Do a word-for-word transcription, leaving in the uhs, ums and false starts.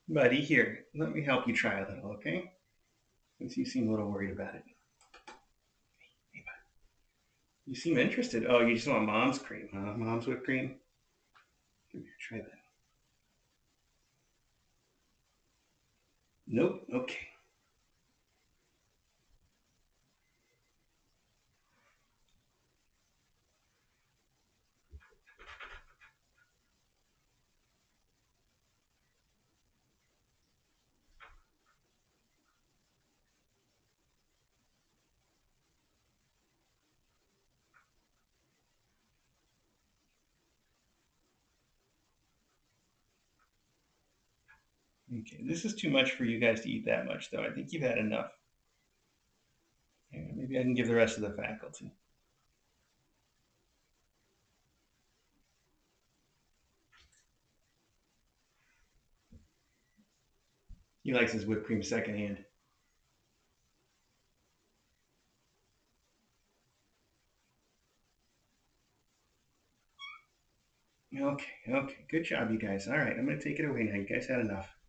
Buddy, here, let me help you try a little, okay? Since you seem a little worried about it. Hey, bud. You seem interested. Oh, you just want mom's cream, huh? Mom's whipped cream? Here, try that. Nope. Okay. Okay. This is too much for you guys to eat that much, though. I think you've had enough. Maybe I can give the rest of the faculty. He likes his whipped cream secondhand. Okay, okay. Good job, you guys. All right, I'm going to take it away now. You guys had enough.